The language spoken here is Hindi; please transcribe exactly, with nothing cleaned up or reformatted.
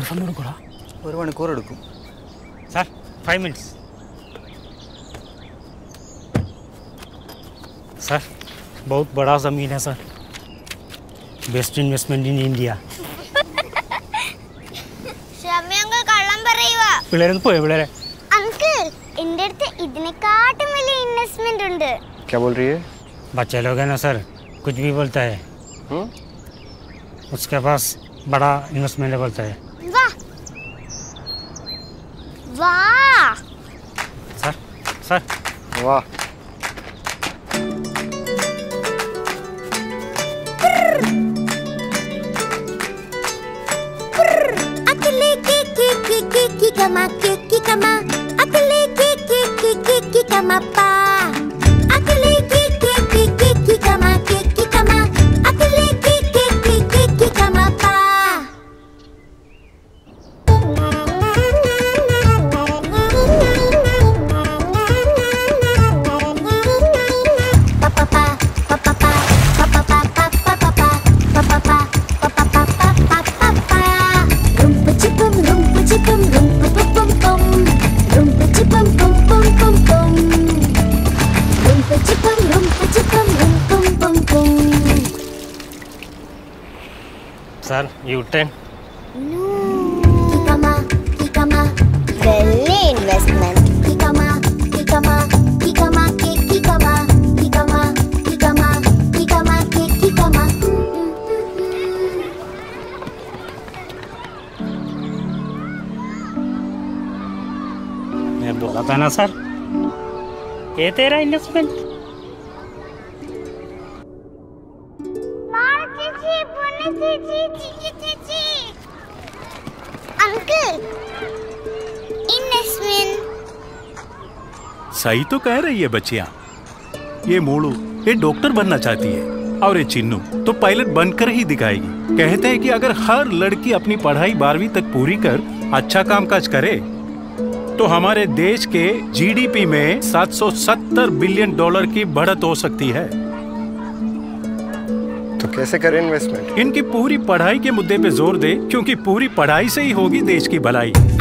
ഒരു മണിക്കൂർ എടുക്കും സർ. Five minutes sir. बहुत बड़ा ज़मीन है sir. Best investment in India. पिള്ളേരൊന്ന് പോയോ പിള്ളേരെ? अंकल इंडिया ते इतने काट मिली इन्वेस्टमेंट उन्ड. क्या बोल रही है? बच्चे लोग हैं ना सर, कुछ भी बोलता है. हुँ? उसके पास बड़ा इन्वेस्टमेंट बोलता है. वाह वाह सर. सर वाह. Kama kiki kama akle kiki kiki kiki kama pa akle kiki kiki kiki kama kiki kama akle kiki kiki kiki kama pa pa pa pa pa pa pa pa pa pa pa pa pa pa pa pa pa sir U turn. No. Kikama, kikama, friendly investment. Kikama, kikama, kikama, kikama, kikama, kikama, kikama, kikama. मैं बोला था ना सर, ये तेरा इन्वेस्टमेंट. Uncle investment. सही तो कह रही है बच्चियां. ये मोड़ू ये डॉक्टर बनना चाहती है और ये चिन्नू तो पायलट बनकर ही दिखाएगी. कहते हैं कि अगर हर लड़की अपनी पढ़ाई बारहवीं तक पूरी कर अच्छा कामकाज करे तो हमारे देश के जीडीपी में सात सौ सत्तर बिलियन डॉलर की बढ़त हो सकती है. तो कैसे करें इन्वेस्टमेंट? इनकी पूरी पढ़ाई के मुद्दे पे जोर दे, क्योंकि पूरी पढ़ाई से ही होगी देश की भलाई.